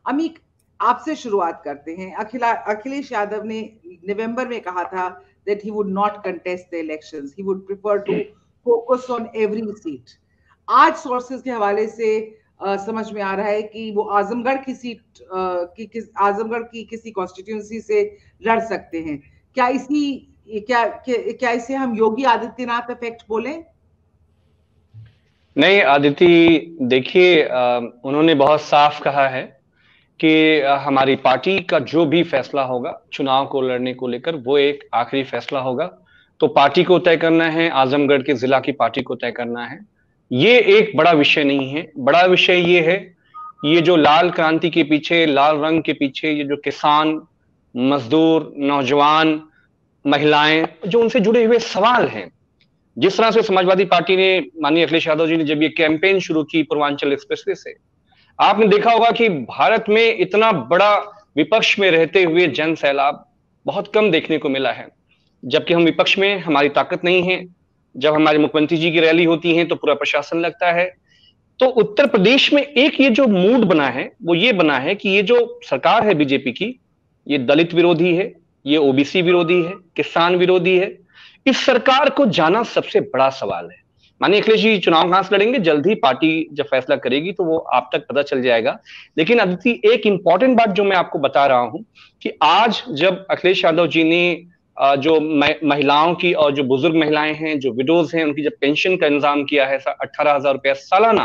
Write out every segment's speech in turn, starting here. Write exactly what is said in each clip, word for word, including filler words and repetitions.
अमीक, आपसे शुरुआत करते हैं। अखिला अखिलेश यादव ने नवंबर में कहा था that he would not contest the elections, he would prefer to focus on every seat. आज सोर्सेज के हवाले से uh, समझ में आ रहा है कि वो आजमगढ़ की सीट uh, की किस आजमगढ़ की किसी कॉन्स्टिट्यूंसी से लड़ सकते हैं। क्या इसी क्या क्या इसे हम योगी आदित्यनाथ इफेक्ट बोलें? नहीं आदिति, देखिए उन्होंने बहुत साफ कहा है कि हमारी पार्टी का जो भी फैसला होगा चुनाव को लड़ने को लेकर वो एक आखिरी फैसला होगा। तो पार्टी को तय करना है, आजमगढ़ के जिला की पार्टी को तय करना है। ये एक बड़ा विषय नहीं है। बड़ा विषय ये है, ये जो लाल क्रांति के पीछे, लाल रंग के पीछे ये जो किसान, मजदूर, नौजवान, महिलाएं, जो उनसे जुड़े हुए सवाल हैं। जिस तरह से समाजवादी पार्टी ने, माननीय अखिलेश यादव जी ने जब ये कैंपेन शुरू की पूर्वांचल एक्सप्रेसवे से, आपने देखा होगा कि भारत में इतना बड़ा विपक्ष में रहते हुए जन सैलाब बहुत कम देखने को मिला है। जबकि हम विपक्ष में, हमारी ताकत नहीं है। जब हमारे मुख्यमंत्री जी की रैली होती है तो पूरा प्रशासन लगता है। तो उत्तर प्रदेश में एक ये जो मूड बना है वो ये बना है कि ये जो सरकार है बीजेपी की, ये दलित विरोधी है, ये ओबीसी विरोधी है, किसान विरोधी है। इस सरकार को जाना सबसे बड़ा सवाल है। माननीय अखिलेश जी चुनाव कहां से लड़ेंगे, जल्द ही पार्टी जब फैसला करेगी तो वो आप तक पता चल जाएगा। लेकिन अदिति, एक इंपॉर्टेंट बात जो मैं आपको बता रहा हूं कि आज जब अखिलेश यादव जी ने जो महिलाओं की और जो बुजुर्ग महिलाएं हैं, जो विडोज हैं, उनकी जब पेंशन का इंतजाम किया है अठारह हजार रुपया सालाना,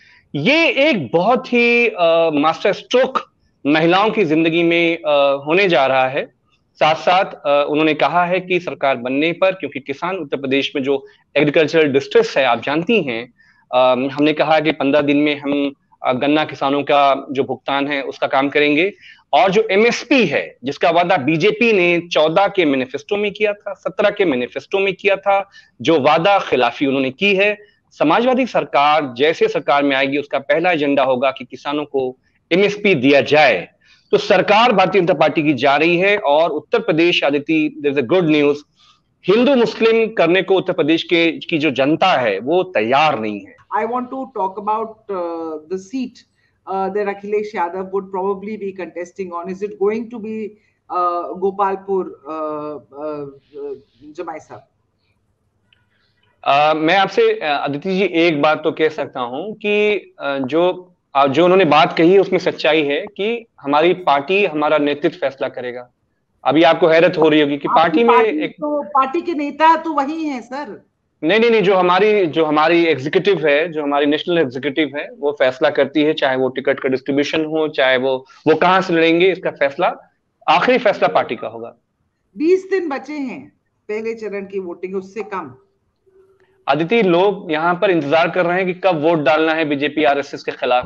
ये एक बहुत ही मास्टर स्ट्रोक महिलाओं की जिंदगी में आ, होने जा रहा है। साथ साथ उन्होंने कहा है कि सरकार बनने पर, क्योंकि किसान उत्तर प्रदेश में जो एग्रीकल्चरल डिस्ट्रेस है आप जानती हैं, हमने कहा कि पंद्रह दिन में हम गन्ना किसानों का जो भुगतान है उसका काम करेंगे। और जो एमएसपी है जिसका वादा बीजेपी ने चौदह के मैनिफेस्टो में किया था, सत्रह के मैनिफेस्टो में किया था, जो वादा खिलाफी उन्होंने की है। समाजवादी सरकार जैसे सरकार में आएगी उसका पहला एजेंडा होगा कि किसानों को एमएसपी दिया जाए। तो सरकार भारतीय जनता पार्टी की जा रही है। और Uttar Pradesh, Aditi, there is a good news, Hindu Muslim करने को उत्तर प्रदेश के की जो जनता है वो तैयार नहीं है। I want to talk about the seat that Akhilesh Yadav would probably be contesting on. Is it going to be Gopalpur जमाई साहब? Uh, मैं आपसे अदिति जी एक बात तो कह सकता हूं कि uh, जो जो उन्होंने बात कही उसमें सच्चाई है कि हमारी पार्टी, हमारा नेतृत्व फैसला करेगा। अभी आपको हैरत हो रही होगी कि पार्टी में पार्टी एक तो पार्टी के नेता तो वही हैं सर। नहीं नहीं नहीं जो हमारी जो हमारी एग्जीक्यूटिव है, जो हमारी नेशनल एग्जीक्यूटिव है, वो फैसला करती है, चाहे वो टिकट का डिस्ट्रीब्यूशन हो, चाहे वो वो कहां से लड़ेंगे, इसका फैसला, आखिरी फैसला पार्टी का होगा। बीस दिन बचे हैं पहले चरण की वोटिंग, उससे कम। आदिति, लोग यहां पर इंतजार कर रहे हैं कि कब वोट डालना है बीजेपी आरएसएस के खिलाफ,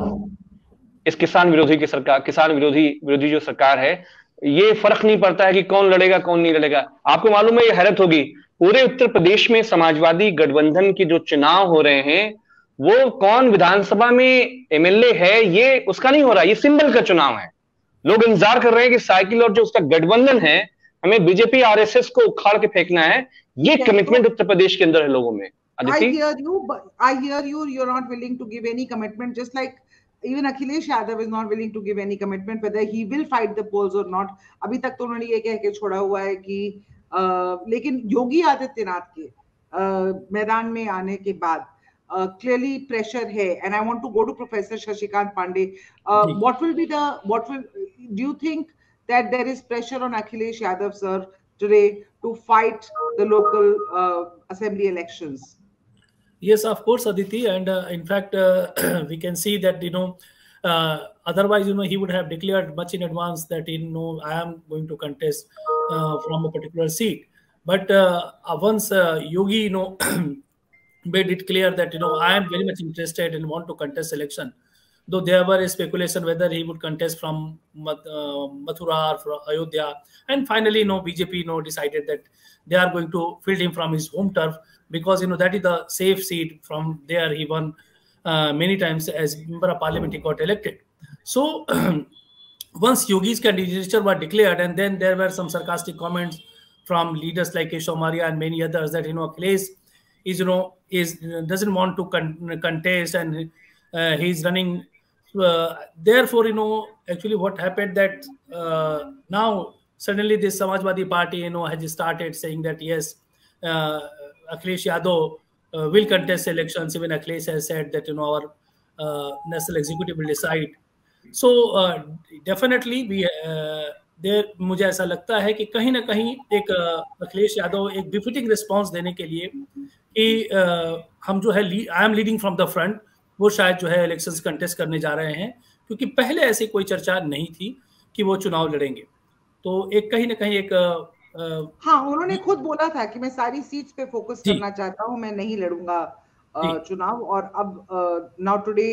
इस किसान विरोधी की सरकार, किसान विरोधी विरोधी जो सरकार है। ये फर्क नहीं पड़ता है कि कौन लड़ेगा कौन नहीं लड़ेगा। आपको मालूम है, ये हैरत होगी, पूरे उत्तर प्रदेश में समाजवादी गठबंधन के जो चुनाव हो रहे हैं वो कौन विधानसभा में एमएलए है ये उसका नहीं हो रहा, ये सिंबल का चुनाव है। लोग इंतजार कर रहे हैं कि साइकिल और जो उसका गठबंधन है, हमें बीजेपी आरएसएस को उखाड़ के फेंकना है। ये कमिटमेंट उत्तर प्रदेश के अंदर है लोगों में। I hear you, but I hear you. You're not willing to give any commitment, just like even Akhilesh Yadav is not willing to give any commitment whether he will fight the polls or not. अभी तक तो उन्होंने ये कह के छोड़ा हुआ है कि आ, लेकिन योगी आदित्यनाथ के आ, मैदान में आने के बाद clearly uh, pressure है, and I want to go to Professor Shashikant Pandey. Uh, what will be the what will do you think that there is pressure on Akhilesh Yadav sir today to fight the local uh, assembly elections? Yes, of course, Aditi, and uh, in fact, uh, we can see that, you know, uh, otherwise, you know, he would have declared much in advance that, you know, I am going to contest uh, from a particular seat. But uh, once uh, Yogi, you know, made it clear that, you know, I am very much interested and want to contest election, though there were a speculation whether he would contest from uh, Mathura or from Ayodhya, and finally, you know, B J P, you know, decided that they are going to field him from his home turf, because, you know, that is the safe seat. From there he won uh, many times as member of parliament, he got elected. So once Yogi's candidature was declared, and then there were some sarcastic comments from leaders like Keshav Maurya and many others that, you know, Akhilesh is, you know, is doesn't want to con contest, and uh, he's running uh, therefore, you know, actually what happened that uh, now suddenly this Samajwadi Party, you know, has started saying that yes, uh, Akhilesh Yadav uh, will contest elections. Even Akhilesh has said that, you know, our uh, national executive will decide. So uh, definitely we uh, there मुझे ऐसा लगता है कि कहीं ना कहीं एक अखिलेश यादव एक बिफिटिंग रिस्पांस देने के लिए कि uh, हम जो है I am leading from the front, वो शायद जो है इलेक्शंस कंटेस्ट करने जा रहे हैं, क्योंकि पहले ऐसी कोई चर्चा नहीं थी कि वो चुनाव लड़ेंगे। तो एक कहीं ना कहीं एक uh, हाँ, उन्होंने खुद बोला था कि मैं सारी सीट्स पे फोकस करना चाहता हूँ, मैं नहीं लड़ूंगा uh, चुनाव। और अब now today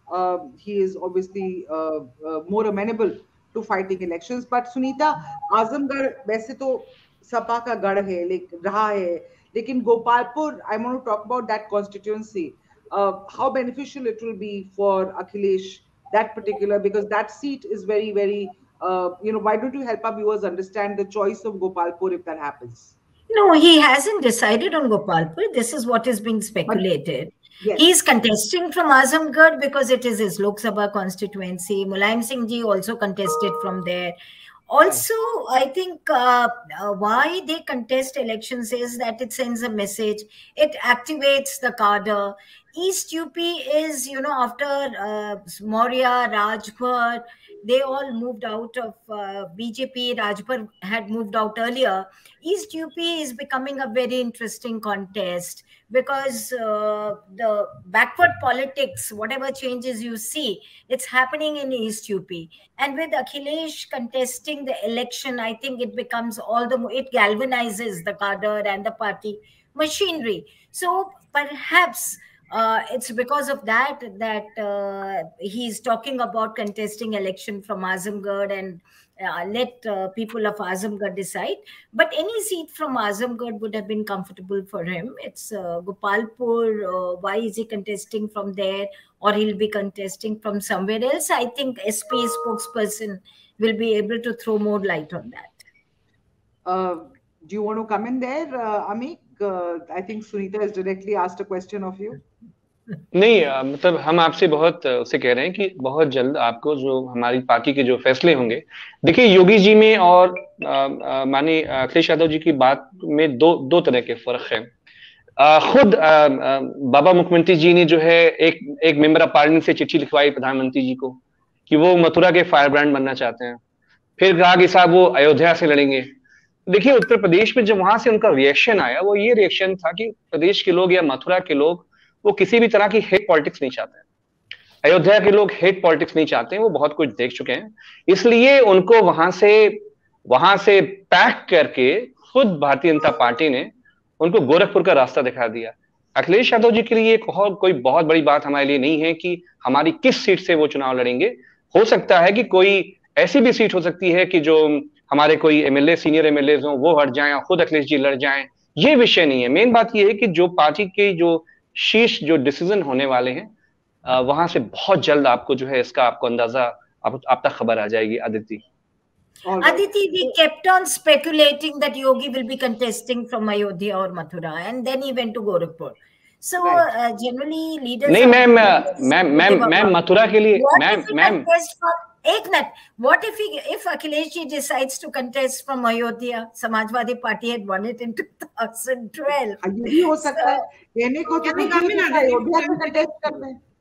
he is obviously more amenable to fighting elections. But Sunita, Azamgarh वैसे तो सपा का गढ़ है, लेकिन रहा है, लेकिन Gopalpur, I want to talk about that constituency. Uh, how beneficial it will be for Akhilesh, that particular, because that seat is very, very, uh, you know, why don't you help our viewers understand the choice of Gopalpur if that happens? No, he hasn't decided on Gopalpur. This is what is being speculated. But, yes. He's contesting from Azamgarh because it is his Lok Sabha constituency. Mulayam Singh Ji also contested from there. Also, I think uh, uh, why they contest elections is that it sends a message. It activates the cadre. East U P is, you know, after uh, Maurya, Rajbhar, they all moved out of uh, B J P. Rajbhar had moved out earlier. East U P is becoming a very interesting contest because uh, the backward politics, whatever changes you see, it's happening in East U P. And with Akhilesh contesting the election, I think it becomes all the more, it galvanizes the cadre and the party machinery. So perhaps Uh, it's because of that that uh, he's talking about contesting election from Azamgarh and uh, let uh, people of Azamgarh decide. But any seat from Azamgarh would have been comfortable for him. It's uh, Gopalpur. Uh, why is he contesting from there, or he'll be contesting from somewhere else? I think S P spokesperson will be able to throw more light on that. Uh, do you want to come in there, uh, Amik? Uh, I think Sunita has directly asked a question of you. नहीं, मतलब हम आपसे बहुत उसे कह रहे हैं कि बहुत जल्द आपको जो हमारी पार्टी के जो फैसले होंगे, देखिए योगी जी में और माननीय अखिलेश यादव जी की बात में दो दो तरह के फर्क हैं। खुद आ, आ, बाबा मुख्यमंत्री जी ने जो है एक एक मेंबर ऑफ पार्लियामेंट से चिट्ठी लिखवाई प्रधानमंत्री जी को कि वो मथुरा के फायर ब्रांड बनना चाहते हैं। फिर कहा कि साहब वो अयोध्या से लड़ेंगे। देखिए उत्तर प्रदेश में जब वहां से उनका रिएक्शन आया, वो ये रिएक्शन था कि प्रदेश के लोग या मथुरा के लोग वो किसी भी तरह की हेट पॉलिटिक्स नहीं चाहते हैं। अयोध्या के लोग हेट पॉलिटिक्स नहीं चाहते हैं, वो बहुत कुछ देख चुके हैं। इसलिए उनको वहां से वहां से पैक करके खुद भारतीय जनता पार्टी ने उनको गोरखपुर का रास्ता दिखा दिया। अखिलेश यादव जी के लिए कोई बहुत बड़ी बात हमारे लिए नहीं है कि हमारी किस सीट से वो चुनाव लड़ेंगे। हो सकता है कि कोई ऐसी भी सीट हो सकती है कि जो हमारे कोई एमएलए, सीनियर एमएलए हो, वो हट जाएं और खुद अखिलेश जी लड़ जाएं। ये विषय नहीं है। मेन बात ये है कि जो पार्टी के जो शीर्ष जो डिसीजन होने वाले हैं वहां से बहुत जल्द आपको जो है इसका आपको अंदाजा आप, आप तक खबर आ जाएगी। Aditi Aditi, we kept on speculating that Yogi will be contesting from Ayodhya or Mathura, and then he went to Gorakhpur. So right. uh, generally leaders नहीं ma'am ma'am ma'am ma'am Mathura के लिए मैम मैम एक minute, what if he if Akhilesh ji decides to contest from Ayodhya? Samajwadi Party had won it in twenty twelve. ये भी हो सकता है। कहने को तो नहीं, अयोध्या से contest करना है।